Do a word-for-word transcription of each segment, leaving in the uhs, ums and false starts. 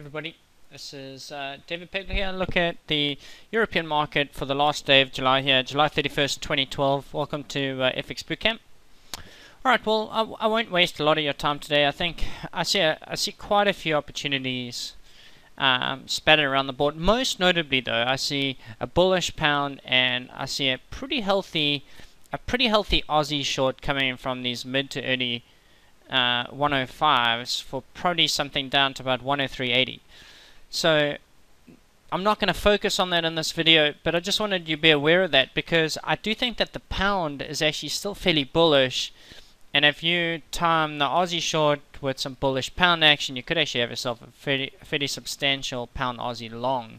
Everybody, this is uh, David Pegler here. Look at the European market for the last day of July here, July thirty-first, twenty twelve. Welcome to uh, F X Bootcamp. Alright, well, I, I won't waste a lot of your time today. I think I see, a, I see quite a few opportunities um, spattered around the board. Most notably, though, I see a bullish pound and I see a pretty healthy, a pretty healthy Aussie short coming in from these mid to early Uh, one oh fives for probably something down to about one oh three eighty. So I'm not going to focus on that in this video, but I just wanted you to be aware of that because I do think that the pound is actually still fairly bullish, and if you time the Aussie short with some bullish pound action, you could actually have yourself a fairly, fairly substantial pound Aussie long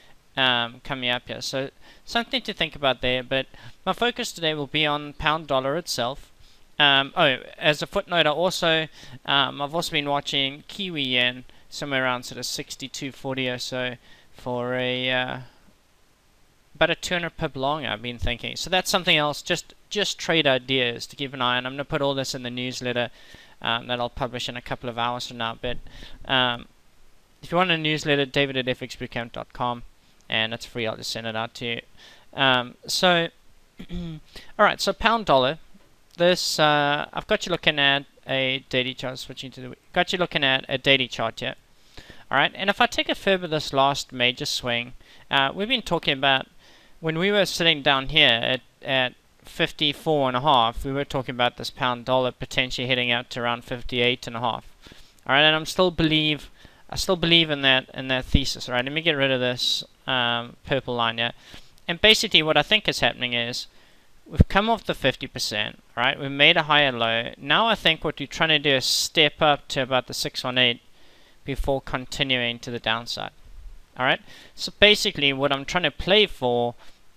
um, coming up here. So something to think about there, but my focus today will be on pound dollar itself. Um, oh, as a footnote, I also um, I've also been watching Kiwi Yen somewhere around sort of sixty-two forty or so for a uh, about a two hundred pip long. I've been thinking, so that's something else. Just just trade ideas to keep an eye on. I'm going to put all this in the newsletter um, that I'll publish in a couple of hours from now. But um, if you want a newsletter, David at f x bootcamp dot com, and it's free. I'll just send it out to you. Um, so, all right. So pound dollar. This uh, I've got you looking at a daily chart. Switching to the got you looking at a daily chart here. All right, and if I take a further this last major swing, uh, we've been talking about when we were sitting down here at at fifty-four and a half. We were talking about this pound dollar potentially heading out to around fifty-eight and a half. All right, and I'm still believe I still believe in that in that thesis. All right, let me get rid of this um, purple line here, and basically what I think is happening is we've come off the fifty percent, right? We've made a higher low. Now I think what we're trying to do is step up to about the six one eight before continuing to the downside. Alright? So basically what I'm trying to play for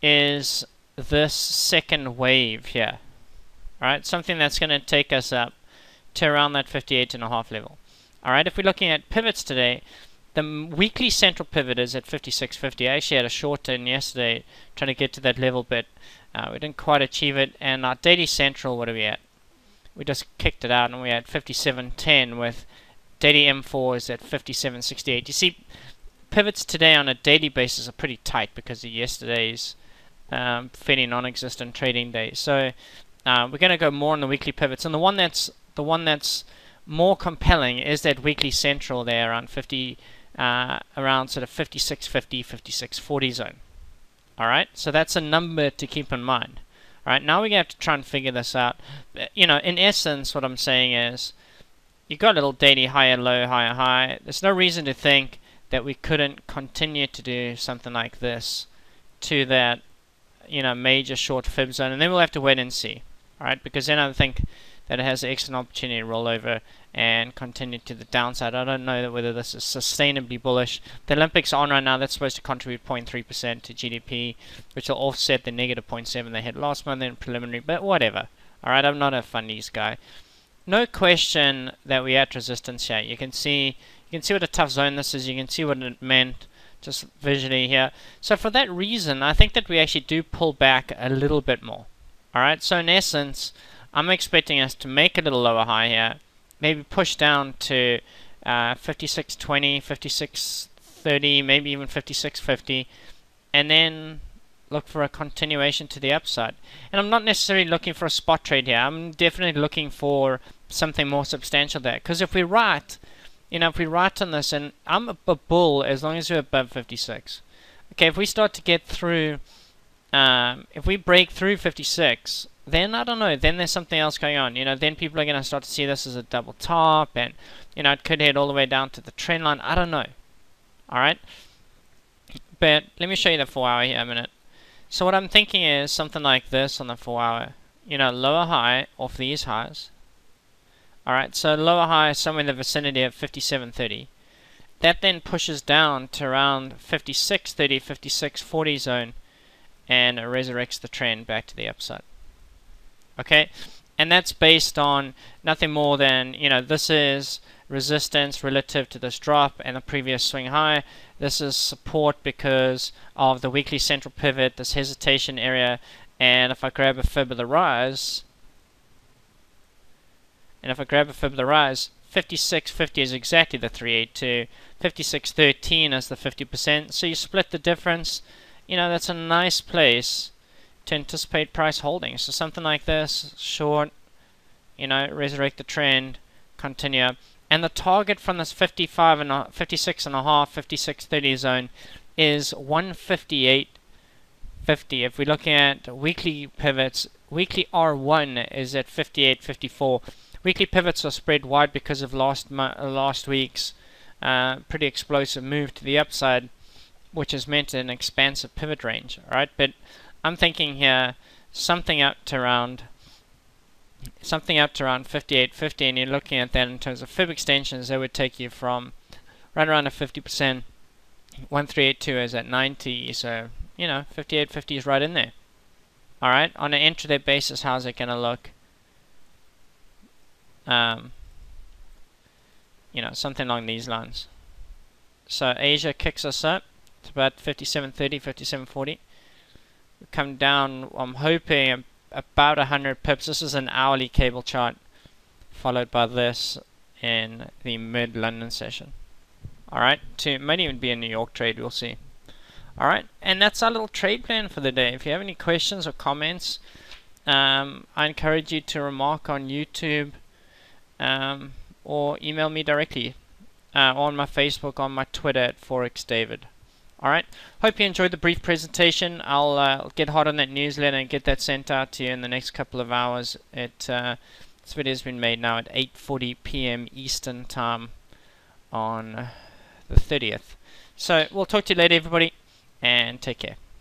is this second wave here. Alright? Something that's going to take us up to around that fifty-eight and a half level. Alright? If we're looking at pivots today, the weekly central pivot is at fifty-six fifty. I actually had a short in yesterday trying to get to that level, but uh, we didn't quite achieve it. And our daily central, what are we at? We just kicked it out, and we're at fifty-seven ten with daily M four is at fifty-seven sixty-eight. You see, pivots today on a daily basis are pretty tight because of yesterday's um, fairly non-existent trading day. So uh, we're going to go more on the weekly pivots, and the one that's the one that's more compelling is that weekly central there around fifty. Uh, around sort of fifty-six fifty, fifty-six forty zone. Alright, so that's a number to keep in mind. Alright, now we're going to have to try and figure this out. You know, in essence, what I'm saying is, you got a little daily higher low, higher high. There's no reason to think that we couldn't continue to do something like this to that, you know, major short fib zone, and then we'll have to wait and see. Alright, because then I think that it has an excellent opportunity to roll over and continue to the downside. I don't know whether this is sustainably bullish. The Olympics are on right now. That's supposed to contribute zero point three percent to G D P, which will offset the negative zero point seven they had last month in preliminary, but whatever. Alright, I'm not a funnies guy. No question that we're at resistance here. You can see you can see what a tough zone this is. You can see what it meant just visually here. So for that reason, I think that we actually do pull back a little bit more. Alright, so in essence, I'm expecting us to make a little lower high here, maybe push down to uh, fifty-six twenty, fifty-six thirty, maybe even fifty-six fifty, and then look for a continuation to the upside. And I'm not necessarily looking for a spot trade here. I'm definitely looking for something more substantial there. Because if we're right, you know, if we're right on this, and I'm a, a bull as long as we're above fifty-six. Okay, if we start to get through, um, if we break through fifty-six, then I don't know, then there's something else going on. You know, then people are going to start to see this as a double top, and, you know, it could head all the way down to the trend line. I don't know. Alright? But let me show you the four hour here a minute. So what I'm thinking is something like this on the four hour. You know, lower high off these highs. Alright, so lower high somewhere in the vicinity of fifty-seven thirty. That then pushes down to around fifty-six thirty, fifty-six forty zone, and it resurrects the trend back to the upside. Okay, and that's based on nothing more than, you know, this is resistance relative to this drop and the previous swing high. This is support because of the weekly central pivot, this hesitation area, and if I grab a fib of the rise, and if I grab a fib of the rise, fifty-six fifty is exactly the three eighty-two, fifty-six thirteen is the fifty percent, so you split the difference. You know, that's a nice place to anticipate price holding. So something like this, short, you know, resurrect the trend, continue. And the target from this fifty-five and a, fifty-six and a half, fifty-six thirty zone is one fifty-eight fifty. If we're looking at weekly pivots, weekly R one is at fifty-eight fifty-four. Weekly pivots are spread wide because of last last week's uh, pretty explosive move to the upside, which has meant an expansive pivot range. All right, but I'm thinking here something up to around something up to around fifty-eight fifty, and you're looking at that in terms of fib extensions. That would take you from right around a fifty percent. one three eight two is at ninety, so you know fifty-eight fifty is right in there. All right, on an intraday basis, how's it going to look? Um, you know, something along these lines. So Asia kicks us up to about fifty-seven thirty, fifty-seven forty. We come down, I'm hoping, about one hundred pips. This is an hourly cable chart, followed by this in the mid-London session. Alright, to might even be a New York trade, we'll see. Alright, and that's our little trade plan for the day. If you have any questions or comments, um, I encourage you to remark on YouTube um, or email me directly uh, on my Facebook, on my Twitter at Forex David. Alright, hope you enjoyed the brief presentation. I'll uh, get hot on that newsletter and get that sent out to you in the next couple of hours. It, uh, this video has been made now at eight forty p m Eastern Time on the thirtieth. So we'll talk to you later, everybody, and take care.